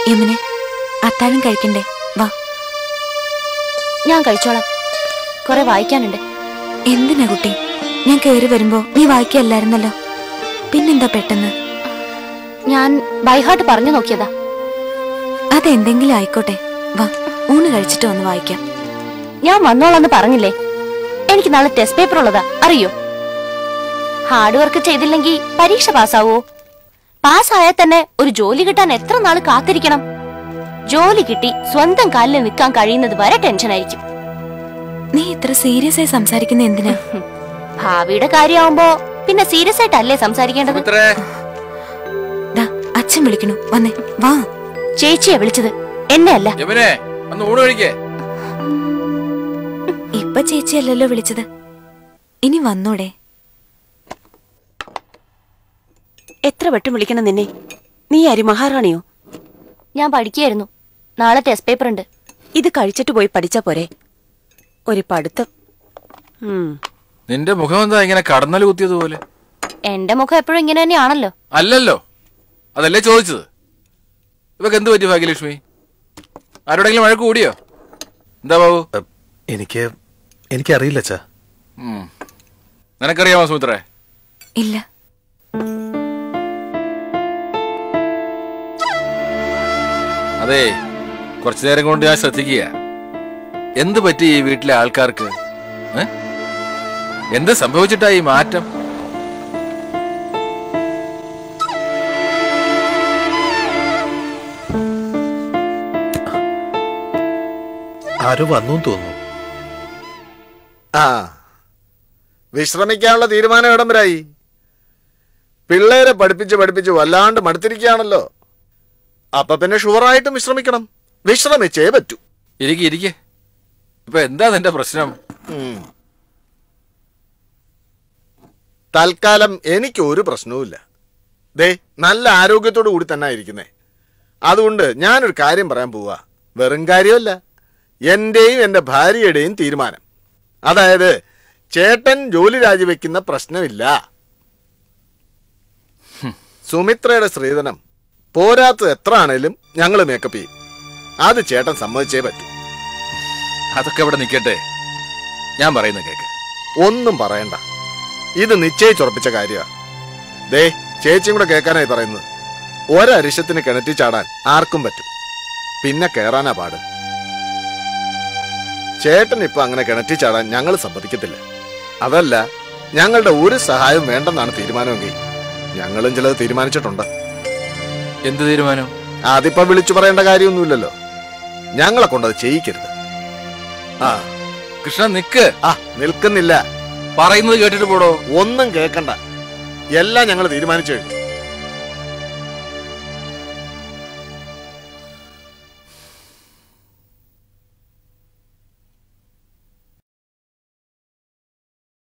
യമുനെ, അത്താഴം കഴിക്കണ്ടേ? വാ. ഞാൻ കഴിച്ചോളാം, കുറെ വായിക്കാനുണ്ട്. എന്തിനാ കുട്ടി? ഞാൻ കേറി വരുമ്പോ നീ വായിക്കല്ലായിരുന്നല്ലോ, പിന്നെന്താ പെട്ടെന്ന്? ഞാൻ ബൈഹാർട്ട് പറഞ്ഞു നോക്കിയതാ. അതെന്തെങ്കിലും ആയിക്കോട്ടെ, വാ, ഊണ് കഴിച്ചിട്ട് വന്ന് വായിക്കാം. ഞാൻ വന്നോളാന്ന് പറഞ്ഞില്ലേ? എനിക്ക് നാളെ ടെസ്റ്റ് പേപ്പർ ഉള്ളതാ, അറിയോ? ഹാർഡ് വർക്ക് ചെയ്തില്ലെങ്കിൽ പരീക്ഷ പാസ്സാവോ? പാസ്സായാൽ തന്നെ ഒരു ജോലി കിട്ടാൻ എത്ര നാള് കാത്തിരിക്കണം? ജോലി കിട്ടി സ്വന്തം കാലിൽ നിൽക്കാൻ കഴിയുന്നത് വരെ ടെൻഷനായിരിക്കും. നീ ഇത്ര സീരിയസ് ആയി സംസാരിക്കുന്ന എന്തിനാ? ഭാവിയുടെ കാര്യമാവുമ്പോ പിന്നെ സീരിയസ് ആയിട്ടല്ലേ സംസാരിക്കേണ്ടത്? അച്ഛൻ വിളിക്കണു, വന്നേ, വാ. ചേച്ചിയെ വിളിച്ചത്, എന്നെ അല്ല. ഇപ്പൊ ചേച്ചിയല്ലല്ലോ വിളിച്ചത്, ഇനി വന്നൂടെ? എത്ര വട്ടം വിളിക്കണം നിന്നെ? നീ ആര്, മഹാറാണിയോ? ഞാൻ പഠിക്കുകയായിരുന്നു, നാളെ ടെസ്റ്റ് പേപ്പർ ഉണ്ട്. ഇത് കഴിച്ചിട്ട് പോയി പഠിച്ചാ പോരെ? ഒരു പഠിത്തം. നിന്റെ മുഖം എന്താ ഇങ്ങനെ കടന്നൽ കുത്തിയതുപോലെ? എന്റെ മുഖം എപ്പോഴും ഇങ്ങനെ തന്നെയാണല്ലോ. അല്ലല്ലോ, അതല്ലേ ചോദിച്ചത്. ഇവക്ക് എന്ത് പറ്റി ഭാഗ്യലക്ഷ്മി? ആരോടെങ്കിലും വഴക്ക് കൂടിയോ? എന്താ ബാബു? എനിക്കറിയില്ല അച്ഛാ. നിനക്കറിയാമോ സുമിത്രേ? ഇല്ല. അതെ, കുറച്ചു നേരം കൊണ്ട് ഞാൻ ശ്രദ്ധിക്കുക. എന്ത് പറ്റി ഈ വീട്ടിലെ ആൾക്കാർക്ക്? എന്ത് സംഭവിച്ചിട്ടാ ഈ മാറ്റം? ആരോ വന്നു തോന്നുന്നു. വിശ്രമിക്കാനുള്ള തീരുമാനം ഇടം വരായി. പിള്ളേരെ പഠിപ്പിച്ച് വല്ലാണ്ട് മടുത്തിരിക്കുകയാണല്ലോ. അപ്പൊ പിന്നെ ഷുവറായിട്ടും വിശ്രമിക്കണം. വിശ്രമിച്ചേ പറ്റൂ. ഇരിക്കെ. ഇപ്പൊ എന്താ നിന്റെ പ്രശ്നം? തൽക്കാലം എനിക്ക് ഒരു പ്രശ്നവുമില്ല. ദേ, നല്ല ആരോഗ്യത്തോടു കൂടി തന്നെ ഇരിക്കുന്നേ. അതുകൊണ്ട് ഞാനൊരു കാര്യം പറയാൻ പോവാ. വെറും കാര്യമല്ല, എന്റെയും എന്റെ ഭാര്യയുടെയും തീരുമാനം. അതായത് ചേട്ടൻ ജോലി രാജിവെക്കുന്ന പ്രശ്നമില്ല. സുമിത്രയുടെ സ്ത്രീധനം പോരാത്തത് എത്ര ആണേലും ഞങ്ങൾ മേക്കപ്പ് ചെയ്യും. അത് ചേട്ടൻ സമ്മതിച്ചേ പറ്റൂ. അതൊക്കെ ഇവിടെ നിൽക്കട്ടെ, ഞാൻ പറയുന്ന കേക്ക്. ഒന്നും പറയണ്ട, ഇത് നിശ്ചയിച്ചുറപ്പിച്ച കാര്യമാണ്. ദേ, ചേച്ചിയും കൂടെ കേൾക്കാനായി പറയുന്നത്. ഒരരിശത്തിന് കിണറ്റി ചാടാൻ ആർക്കും പറ്റും, പിന്നെ കേറാനാ പാട്. ചേട്ടൻ ഇപ്പൊ അങ്ങനെ കിണറ്റി ചാടാൻ ഞങ്ങൾ സമ്മതിക്കത്തില്ല. അതല്ല, ഞങ്ങളുടെ ഒരു സഹായവും വേണ്ടെന്നാണ് തീരുമാനമെങ്കിൽ ഞങ്ങളും ചിലത് തീരുമാനിച്ചിട്ടുണ്ട്. എന്ത് തീരുമാനം? അതിപ്പോ വിളിച്ചു പറയേണ്ട കാര്യമൊന്നുമില്ലല്ലോ. ഞങ്ങളെ കൊണ്ടത് ചെയ്യിക്കരുത്. കൃഷ്ണ, നിക്ക്. നിൽക്കുന്നില്ല. പറയുന്നത് കേട്ടിട്ട് പോടോ. ഒന്നും കേൾക്കണ്ട, എല്ലാം ഞങ്ങൾ തീരുമാനിച്ചു കഴിഞ്ഞു.